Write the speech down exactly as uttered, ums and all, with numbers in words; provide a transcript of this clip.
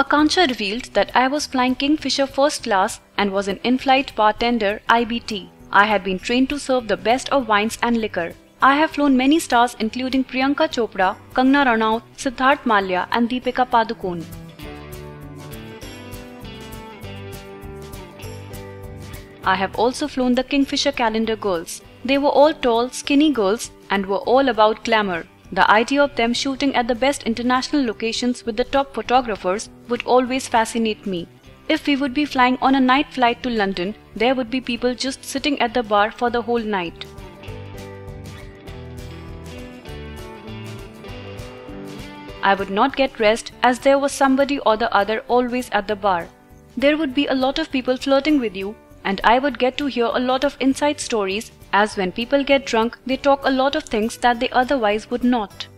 Akansha revealed that I was flying Kingfisher first class and was an in-flight bartender I B T. I had been trained to serve the best of wines and liquor. I have flown many stars including Priyanka Chopra, Kangana Ranaut, Siddharth Malya and Deepika Padukone. I have also flown the Kingfisher Calendar girls. They were all tall, skinny girls and were all about glamour. The idea of them shooting at the best international locations with the top photographers would always fascinate me. If we would be flying on a night flight to London, there would be people just sitting at the bar for the whole night. I would not get rest as there was somebody or the other always at the bar. There would be a lot of people flirting with you, and I would get to hear a lot of inside stories, as when people get drunk they talk a lot of things that they otherwise would not.